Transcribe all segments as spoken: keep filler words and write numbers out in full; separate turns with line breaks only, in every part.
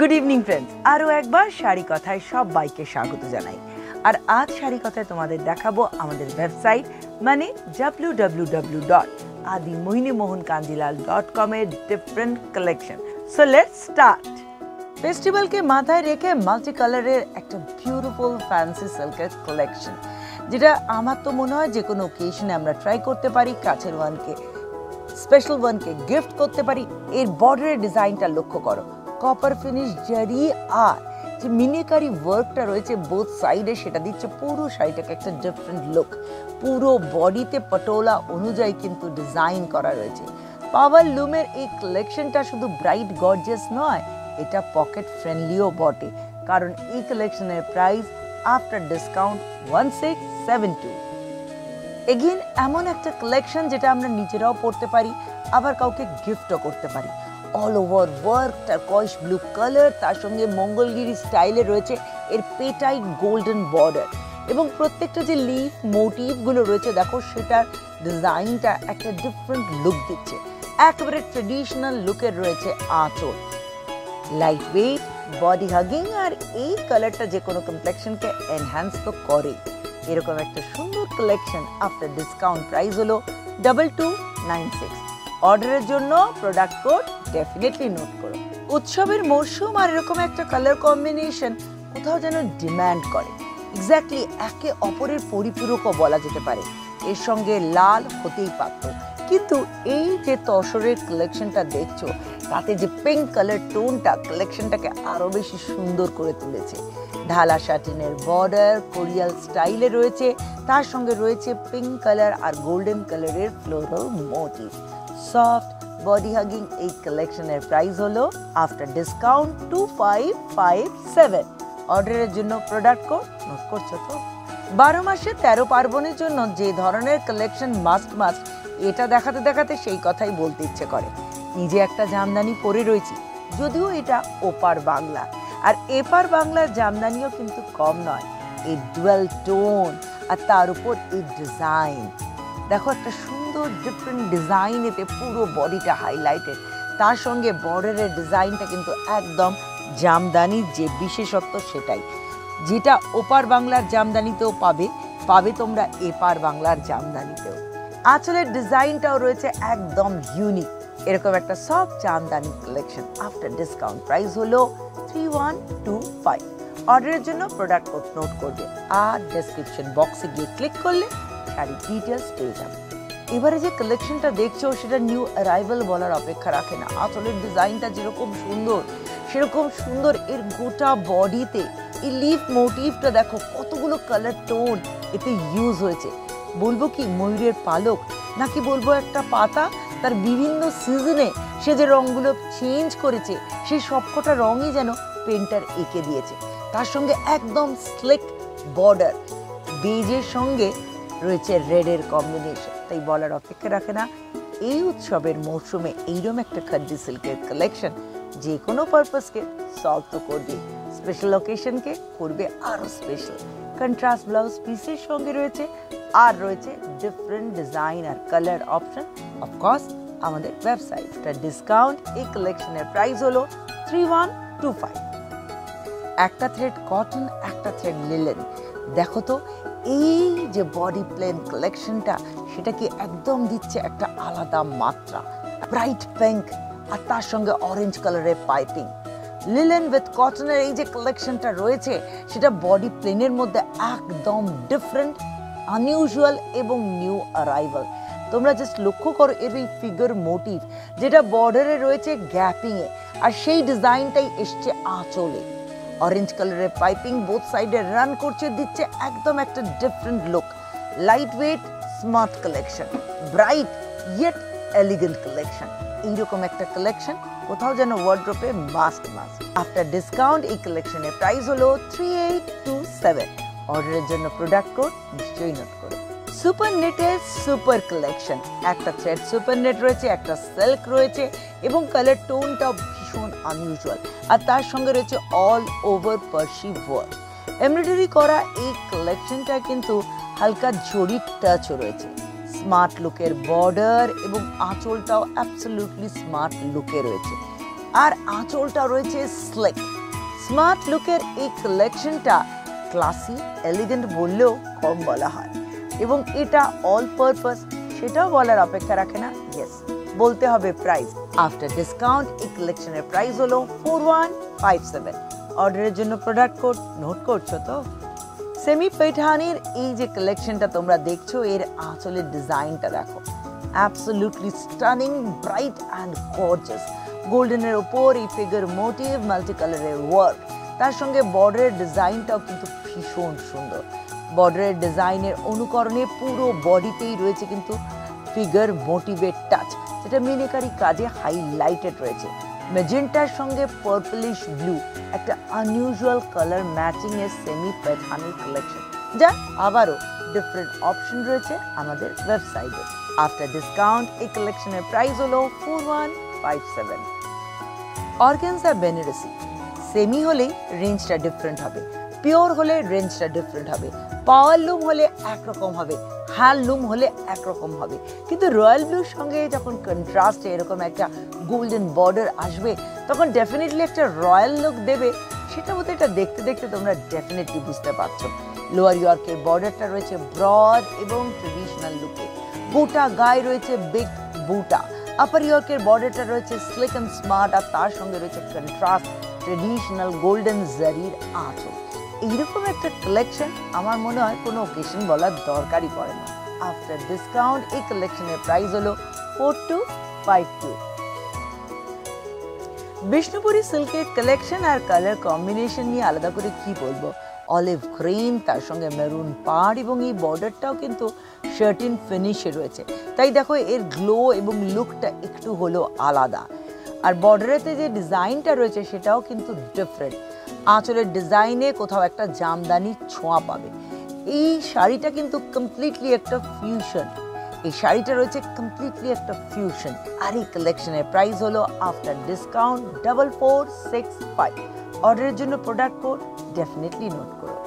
Good evening friends, আরও একবার শাড়ি কথায় সবাইকে স্বাগত জানাই। আর আজ শাড়ি কথায় তোমাদের দেখাবো আমাদের ওয়েবসাইট মানে ডাব্লিউ ডাব্লিউ ডাব্লিউ ডট আদি মোহিনী মোহন কাঞ্জিলাল ডট কম এর different collection. So let's start. ফেস্টিভ্যালকে মাথায় রেখে মাল্টি কালারের একটা বিউটিফুল ফ্যান্সি সিল্কের কালেকশন, যেটা আমার তো মনে হয় যে কোনো ওকেশনে আমরা ট্রাই করতে পারি, কাছের ওয়ানকে স্পেশাল ওয়ানকে গিফট করতে পারি। এর বর্ডারের ডিজাইনটা লক্ষ্য করো, কপার ফিনিশ জারি আর যে মিনিকারি ওয়ার্কটা রয়েছে বোথ সাইডে, সেটা দিচ্ছে পুরো শাড়িটাকে একটা ডিফারেন্ট লুক। পুরো বডিতে পটোলা অনুযায়ী কিন্তু ডিজাইন করা রয়েছে। পাওয়ার লুমের এই কালেকশনটা শুধু ব্রাইট গর্জিয়াস নয়, এটা পকেট ফ্রেন্ডলিও বটে, কারণ এই কালেকশনের price after discount one six seven two. Again এমন একটা কালেকশন যেটা আমরা নিজেরাও পরতে পারি, আবার কাউকে গিফটও করতে পারি। All over work, turquoise blue colour, তার সঙ্গে মঙ্গলগিরি স্টাইলে রয়েছে এর পেটাইট গোল্ডেন বর্ডার, এবং প্রত্যেকটা যে লিফ মোটিভগুলো রয়েছে দেখো, সেটার ডিজাইনটা একটা ডিফারেন্ট লুক দিচ্ছে। একেবারে ট্রেডিশনাল লুকের রয়েছে আঁচল, লাইট ওয়েট, বডি হাগিং, আর এই কালারটা যে কোনো কমপ্লেকশনকে এনহ্যান্স তো করেই। এরকম একটা সুন্দর কালেকশন আফটার ডিসকাউন্ট প্রাইস হলো ডাবল টু নাইন সিক্স। অর্ডারের জন্য প্রোডাক্ট কোড ডেফিনেটলি নোট করো। উৎসবের মরশুম আর এরকম একটা কালার কম্বিনেশন কোথাও যেন ডিম্যান্ড করে, এক্স্যাক্টলি একে অপরের পরিপূরকও বলা যেতে পারে। এর সঙ্গে লাল হতেই পারত, কিন্তু এই যে তসরের কালেকশনটা দেখছো, তাতে যে পিঙ্ক কালার টোনটা কালেকশনটাকে আরো বেশি সুন্দর করে তুলেছে। ঢালা শাটিনের বর্ডার কোরিয়াল স্টাইলে রয়েছে, তার সঙ্গে রয়েছে পিঙ্ক কালার আর গোল্ডেন কালারের floral motif. Soft body hugging এই কালেকশনের প্রাইস হলো after discount two five five seven. অর্ডারের জন্য প্রোডাক্ট কোড নোট করছো তো? বারো মাসে তেরো পার্বণের জন্য যে ধরনের কালেকশন মাস্ট মাস্ট, এটা দেখাতে দেখাতে সেই কথাই বলতে ইচ্ছে করে। নিজে একটা জামদানি পরে রয়েছি, যদিও এটা ওপার বাংলা, আর এপার বাংলার জামদানিও কিন্তু কম নয়। এই ডুয়াল টোন আর তার উপর এই ডিজাইন দেখো, একটা সুন্দর ডিফারেন্ট ডিজাইন, এতে পুরো বডিটা হাইলাইটেড, তার সঙ্গে বর্ডারের ডিজাইনটা কিন্তু একদম জামদানির যে বিশেষত্ব সেটাই, যেটা ওপার বাংলার জামদানিতেও পাবে পাবে তোমরা এপার বাংলার জামদানিতেও। আঁচলের ডিজাইনটাও রয়েছে একদম ইউনিক। এরকম একটা সব jamdani collection after discount price হলো থ্রি ওয়ান টু ফাইভ। অর্ডারের জন্য প্রোডাক্ট কোড নোট করবে আর ডেসক্রিপশন বক্সে গিয়ে ক্লিক করলে শাড়ির ডিটেলস পেয়ে যাবে। এবারে যে কালেকশনটা দেখছো, সেটা নিউ অ্যারাইভাল বলার অপেক্ষা রাখে না। আঁচলের ডিজাইনটা যেরকম সুন্দর, সেরকম সুন্দর এর গোটা বডিতে এই লিফ মোটিভটা দেখো, কতগুলো কালার টোন এতে ইউজ হয়েছে। বলবো কি ময়ূরের পালক, নাকি বলবো একটা পাতা, তার বিভিন্ন সিজনে সে যে রঙগুলো চেঞ্জ করেছে, সেই সবকটা রঙই যেন পেন্টার এঁকে দিয়েছে। তার সঙ্গে একদম স্লিক বর্ডার, বেজের সঙ্গে রয়েছে রেডের কম্বিনেশন, তাই বলার অপেক্ষা রাখে না। এই উৎসবের মৌসুমে এইরকম একটা খাদ্দি সিল্কের কালেকশন যে কোনো পারপাসকে সলভ তো করবে, স্পেশাল অকেশনকে করবে আরো স্পেশাল। কন্ট্রাস্ট ব্লাউজ পিসের সঙ্গে রয়েছে, আর রয়েছে ডিফারেন্ট ডিজাইন আর কালার অপশন। অফকোর্স আমাদের ওয়েবসাইটটা ডিসকাউন্ট এই কালেকশনের প্রাইস হলো থ্রি ওয়ান টু ফাইভ। একটা থ্রেড কটন, একটা থ্রেড লিলেন। দেখো তো এই যে বডি প্লেন কালেকশনটা, সেটাকে একদম দিচ্ছে একটা আলাদা মাত্রা। ব্রাইট পিঙ্ক আর তার সঙ্গে অরেঞ্জ কালারের পাইপিং। লিলেন উইথ কটনের এই যে কালেকশনটা রয়েছে, সেটা বডি প্লেনের মধ্যে একদম ডিফারেন্ট, আনইউজুয়াল এবং নিউ অ্যারাইভাল। তোমরা জাস্ট লক্ষ্য করো এর এই ফিগার মোটিভ, যেটা বর্ডারে রয়েছে গ্যাপিংয়ে, আর সেই ডিজাইনটাই এসছে আঁচলে। অরেঞ্জ কালারের পাইপিং বোথ সাইডে রান করছে, দিচ্ছে একদম একটা different look. Light weight smart collection, bright yet elegant collection. এইরকম একটা কালেকশন কোথাও যেন ওয়ার্ড্রোপে মাস্ট মাস্ট। আফটার ডিসকাউন্ট এই কালেকশনের প্রাইস হলো থ্রি এইট টু সেভেন। অর্ডারের জন্য প্রোডাক্ট কোড নিশ্চয়ই নোট করো। সুপার নেটের সুপার কালেকশন, একটা থ্রেড সুপার নেট রয়েছে, একটা সিল্ক রয়েছে, এবং কালার টোনটাও ভীষণ আনইউজুয়াল, আর তার সঙ্গে রয়েছে all over Parsi work. Embroidery করা এই কালেকশনটা কিন্তু হালকা জরি টাচও রয়েছে। স্মার্ট লুকের বর্ডার এবং আঁচলটাও অ্যাবসলিউটলি স্মার্ট লুকে রয়েছে। আর আঁচলটা রয়েছে স্লিক। স্মার্ট লুকের এই কালেকশনটা ক্লাসি এলিগেন্ট বললেও কম বলা হয়, এবং এটা অল পারপাস সেটাও বলার অপেক্ষা রাখে না। ইয়েস, বলতে হবে প্রাইস। আফটার ডিসকাউন্ট এই কালেকশনের প্রাইস হলো ফোর ওয়ান ফাইভ সেভেন। অর্ডারের জন্য প্রোডাক্ট কোড নোট করছো তো? সেমি পেঠানির এই যে কালেকশনটা তোমরা দেখছো, এর আঁচলের ডিজাইনটা দেখো, absolutely stunning, bright and gorgeous. গোল্ডেনের ওপর এই ফিগার মোটিভ, মাল্টি কালারের ওয়ার্ক, তার সঙ্গে বর্ডারের ডিজাইনটাও কিন্তু ভীষণ সুন্দর। বর্ডারের ডিজাইনের অনুকরণে পুরো বডিতেই রয়েছে কিন্তু ফিগার মোটিভের টাচ, যেটা মিনাকারি কাজে হাইলাইটেড রয়েছে। ম্যাজেন্টার সঙ্গে পার্পলিশ ব্লু, একটা আনইউজুয়াল কালার ম্যাচিং এর সেমি পেঠানির কালেকশন, যা আবারও ডিফারেন্ট অপশন রয়েছে আমাদের ওয়েবসাইটে। আফটার ডিসকাউন্ট এই কালেকশনের প্রাইস হলো four one five seven. Organza Benarasi semi হলেই রেঞ্জটা ডিফারেন্ট হবে, পিওর হলে রেঞ্জটা ডিফারেন্ট হবে, পাওয়ার লুম হলে একরকম হবে, হ্যান্ডলুম হলে একরকম হবে। কিন্তু রয়্যাল ব্লুর সঙ্গে যখন কন্ট্রাস্টে এরকম একটা গোল্ডেন বর্ডার আসবে, তখন ডেফিনেটলি একটা রয়্যাল লুক দেবে। সেটা মধ্যে এটা দেখতে দেখতে তোমরা ডেফিনেটলি বুঝতে পারছো। লোয়ার ইয়র্কের বর্ডারটা রয়েছে ব্রড এবং ট্রেডিশনাল লুকে, গোটা গায়ে রয়েছে বিগ বুটা। আপার ইয়র্কের বর্ডারটা রয়েছে স্লিক অ্যান্ড স্মার্ট, আর তার সঙ্গে রয়েছে কন্ট্রাস্ট ট্রেডিশনাল গোল্ডেন জারির আঁচল। এইরকম একটা কালেকশন আমার মনে হয় কোনো ওকেশন বলার দরকারই পড়ে না। আফটার ডিসকাউন্ট এই কালেকশনের প্রাইস হলো four two five two. Bishnupuri সিল্কের কালেকশন আর কালার কম্বিনেশন নিয়ে আলাদা করে কি বলবো। অলিভ গ্রিন, তার সঙ্গে মেরুন পাড়, এবং এই বর্ডারটাও কিন্তু শার্টিন ফিনিশে রয়েছে, তাই দেখো এর গ্লো এবং লুকটা একটু হলো আলাদা। আর বর্ডারেতে যে ডিজাইনটা রয়েছে সেটাও কিন্তু ডিফারেন্ট। আঁচলের ডিজাইনে কোথাও একটা জামদানি ছোঁয়া পাবে। এই শাড়িটা কিন্তু কমপ্লিটলি একটা ফিউশন, এই শাড়িটা রয়েছে কমপ্লিটলি একটা ফিউশন। আর এই কালেকশনের প্রাইস হলো after discount double four six five. অর্ডারের জন্য প্রোডাক্ট কোড ডেফিনেটলি নোট করো।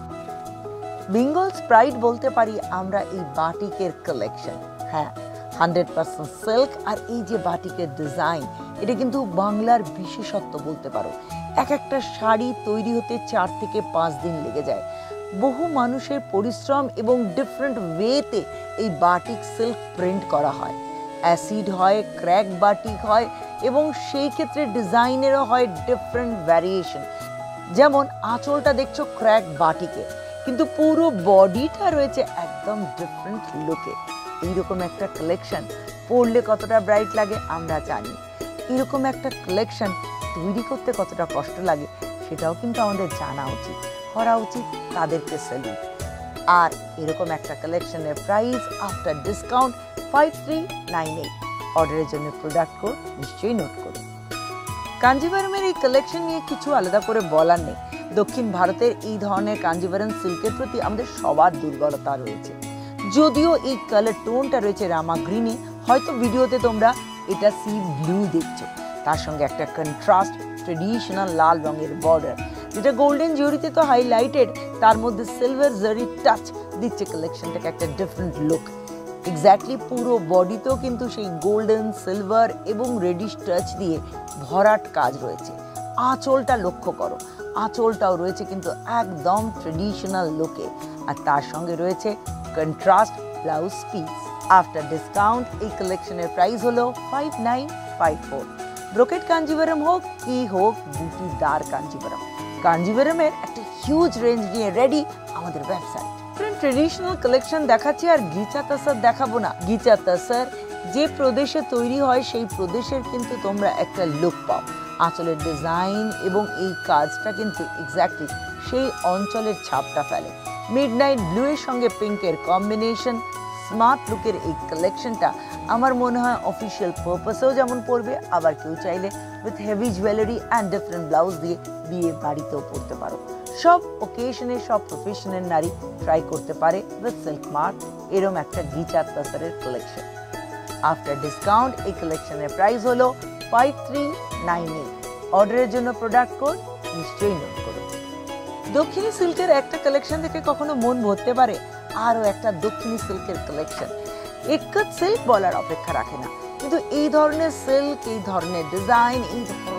বেঙ্গলস প্রাইড বলতে পারি আমরা এই বাটিকের কালেকশন। হ্যাঁ, হান্ড্রেড পার্সেন্ট সিল্ক, আর এই যে বাটিকের ডিজাইন, এটা কিন্তু বাংলার বিশেষত্ব বলতে পারো। এক একটা শাড়ি তৈরি হতে চার থেকে পাঁচ দিন লেগে যায়। বহু মানুষের পরিশ্রম এবং ডিফারেন্ট ওয়েতে এই বাটিক সিল্ক প্রিন্ট করা হয়। অ্যাসিড হয়, ক্র্যাক বাটিক হয়, এবং সেই ক্ষেত্রে ডিজাইনেরও হয় ডিফারেন্ট ভ্যারিয়েশন। যেমন আঁচলটা দেখছো ক্র্যাক বাটিকে, কিন্তু পুরো বডিটা রয়েছে একদম ডিফারেন্ট লুকে। এইরকম একটা কালেকশন পরলে কতটা ব্রাইট লাগে আমরা জানি। এরকম একটা কালেকশন তৈরি করতে কতটা কষ্ট লাগে সেটাও কিন্তু আমাদের জানা উচিত, করা উচিত, তাদেরকে স্যালুট। আর এরকম একটা কালেকশনের price after discount five three nine eight. অর্ডারের জন্য প্রোডাক্ট কোড নিশ্চয়ই নোট করুন। কাঞ্জিভারমের এই কালেকশন নিয়ে কিছু আলাদা করে বলার নেই। দক্ষিণ ভারতের এই ধরনের কাঞ্জিভারম সিল্কের প্রতি আমাদের সবার দুর্বলতা রয়েছে। যদিও এই কালার টোনটা রয়েছে রামা গ্রিনে, হয়তো ভিডিওতে তোমরা এটা সি ব্লু দেখছো, তার সঙ্গে একটা কন্ট্রাস্ট ট্রেডিশনাল লাল রঙের বর্ডার, যেটা গোল্ডেন জরিতে তো হাইলাইটেড, তার মধ্যে সিলভার জরির টাচ দিচ্ছে কালেকশনটাকে একটা ডিফারেন্ট লুক। এক্স্যাক্টলি পুরো বডিতেও কিন্তু সেই গোল্ডেন, সিলভার এবং রেডিশ টাচ দিয়ে ভরাট কাজ রয়েছে। আঁচলটা লক্ষ্য করো, আঁচলটাও রয়েছে কিন্তু একদম ট্রেডিশনাল লুকে, আর তার সঙ্গে রয়েছে contrast blouse piece. After discount এই কালেকশনের প্রাইস হলো five nine five four. Brocade Kanjivaram হোক কি হোক বুটিদার কাঞ্জিভারম, কাঞ্জিভারমের একটা হিউজ রেঞ্জ নিয়ে রেডি আমাদের ওয়েবসাইট। ট্রেডিশনাল কালেকশন দেখাচ্ছি, আর গিচা তাসার দেখাবো না। গিচা তাসার যে প্রদেশে তৈরি হয় সেই প্রদেশের কিন্তু তোমরা একটা লুক পাও। আঁচলের ডিজাইন এবং এই কাজটা কিন্তু এক্স্যাক্টলি সেই অঞ্চলের ছাপটা ফেলে। মিডনাইট ব্লু এর সঙ্গে পিঙ্কের কম্বিনেশন, স্মার্ট লুকের এই কালেকশনটা আমার মনে হয় অফিসিয়াল পারপাসেও যেমন পরবে, আবার কেউ চাইলে with heavy jewellery and different blouse দিয়ে বিয়ে বাড়িতেও পরতে পারো। সব ওকেশনে সব প্রফেশনের নারী ট্রাই করতে পারে উইথ সিল্ক মার্ক এরম একটা গিচা তাসারের কালেকশন। আফটার ডিসকাউন্ট এই কালেকশনের প্রাইস হলো ফাইভ থ্রি নাইন এইট। অর্ডারের জন্য প্রোডাক্ট কোড নিশ্চয়ই নোট করুন। দক্ষিণী সিল্কের একটা কালেকশন থেকে কখনো মন ভরতে পারে, আরও একটা দক্ষিণী সিল্কের কালেকশন একট সিল্ক বলার অপেক্ষা রাখে না, কিন্তু এই ধরনের সিল্ক, এই ধরনের ডিজাইন, এই ধরনের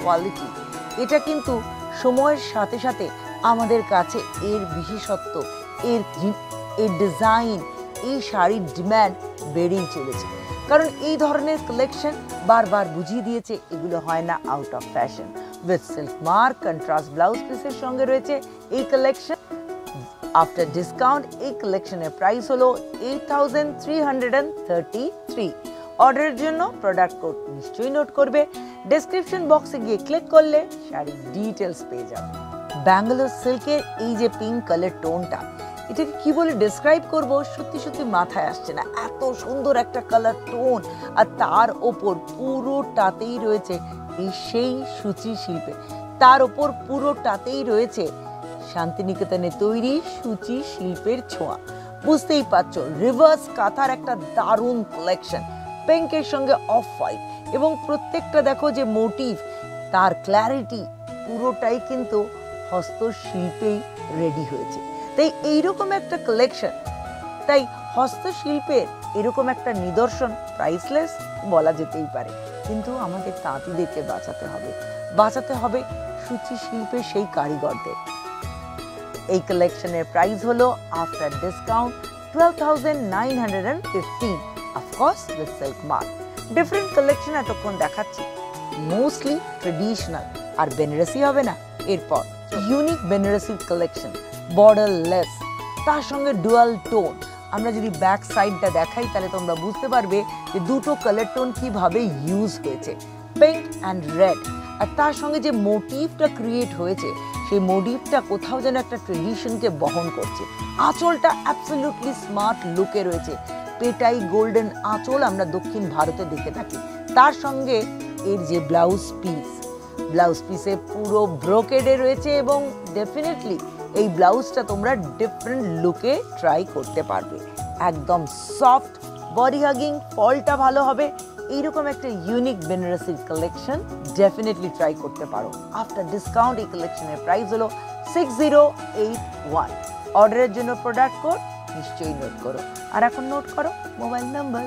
কোয়ালিটি, এটা কিন্তু সময়ের সাথে সাথে আমাদের কাছে এর বিশেষত্ব, এর এর ডিজাইন, এই শাড়ির ডিম্যান্ড বেড়েই চলেছে। কারণ এই ধরনের কালেকশন বারবার বুঝিয়ে দিয়েছে এগুলো হয় না out of fashion. With silk mark contrast blouse পিসের সঙ্গে রয়েছে এই কালেকশন। আফটার ডিসকাউন্ট এই কালেকশনের প্রাইস হলো eight thousand three hundred thirty three. অর্ডারের জন্য প্রোডাক্ট কোড নিশ্চয়ই নোট করবে, ডেসক্রিপশন বক্সে গিয়ে ক্লিক করলে শাড়ির ডিটেলস পেয়ে যাবে। ব্যাঙ্গালোর সিল্কের এই যে পিঙ্ক কালার টোনটা, এটাকে কি বলে ডেসক্রাইব করব সত্যি সত্যি মাথায় আসছে না। এত সুন্দর একটা কালার টোন, আর তার ওপর পুরোটাতেই রয়েছে এই সেই সূচি শিল্পে, তার ওপর পুরোটাতেই রয়েছে শান্তিনিকেতনে তৈরি সূচি শিল্পের ছোঁয়া। বুঝতেই পারছো রিভার্স কাঁথার একটা দারুণ কালেকশন, পিঙ্কের সঙ্গে অফ হোয়াইট, এবং প্রত্যেকটা দেখো যে মোটিভ, তার ক্ল্যারিটি পুরোটাই কিন্তু হস্তশিল্পেই রেডি হয়েছে। তাই এইরকম একটা কালেকশন, তাই হস্তশিল্পের এরকম একটা নিদর্শন প্রাইসলেস বলা যেতেই পারে। কিন্তু আমাদের তাঁতিদেরকে বাঁচাতে হবে, বাঁচাতে হবে সূচি শিল্পের সেই কারিগরদের। এই কালেকশনের প্রাইস হলো after discount twelve thousand nine hundred fifteen, of course with silk mark. Different collection এতক্ষণ দেখাচ্ছি, মোস্টলি ট্রেডিশনাল। আর বেনারসি হবে না এরপর, unique Benarasi collection, borderless, তার সঙ্গে ডুয়াল টোন। আমরা যদি ব্যাক সাইডটা দেখাই তাহলে তোমরা বুঝতে পারবে যে দুটো কালার টোন কিভাবে ইউজ হয়েছে, পিঙ্ক অ্যান্ড রেড। আর তার সঙ্গে যে মোটিভটা ক্রিয়েট হয়েছে, সেই মোটিভটা কোথাও যেন একটা ট্রেডিশনকে বহন করছে। আঁচলটা অ্যাবসলিউটলি স্মার্ট লুকে রয়েছে, পেটাই গোল্ডেন আঁচল আমরা দক্ষিণ ভারতে দেখে থাকি। তার সঙ্গে এর যে ব্লাউজ পিস, ব্লাউজ পিসে পুরো ব্রোকেডে রয়েছে, এবং ডেফিনেটলি এই ব্লাউজটা তোমরা ডিফারেন্ট লুকে ট্রাই করতে পারবে। একদম সফট, বডি হাগিং, ফলটা ভালো হবে, এইরকম একটা unique Benarasi collection definitely try করতে পারো। আফটার ডিসকাউন্ট এই কালেকশনের প্রাইস হলো সিক্স জিরো এইট ওয়ান। অর্ডারের জন্য প্রোডাক্ট কোড নিশ্চয়ই নোট করো, আর এখন নোট করো মোবাইল নাম্বার।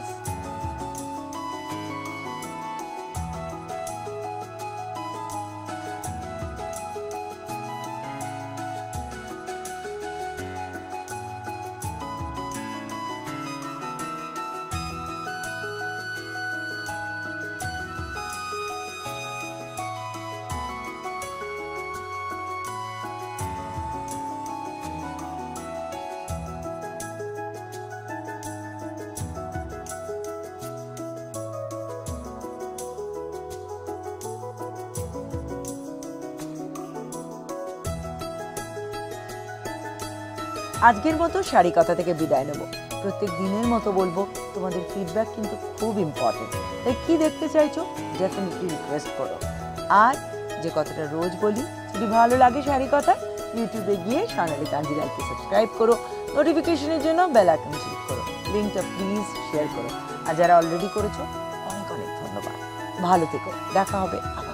আজকের মতো শাড়ি কথা থেকে বিদায় নেব। প্রত্যেক দিনের মতো বলবো তোমাদের ফিডব্যাক কিন্তু খুব ইম্পর্টেন্ট। তাই কি দেখতে চাইছো ডেফিনেটলি রিকোয়েস্ট করো। আর যে কথাটা রোজ বলি, যদি ভালো লাগে শাড়ি কথা, ইউটিউবে গিয়ে স্বর্ণালী কাঞ্জিলালকে সাবস্ক্রাইব করো, নোটিফিকেশনের জন্য বেল আইকন ক্লিক করো, লিঙ্কটা প্লিজ শেয়ার করো। আর যারা অলরেডি করেছো অনেক অনেক ধন্যবাদ। ভালো থেকো, দেখা হবে।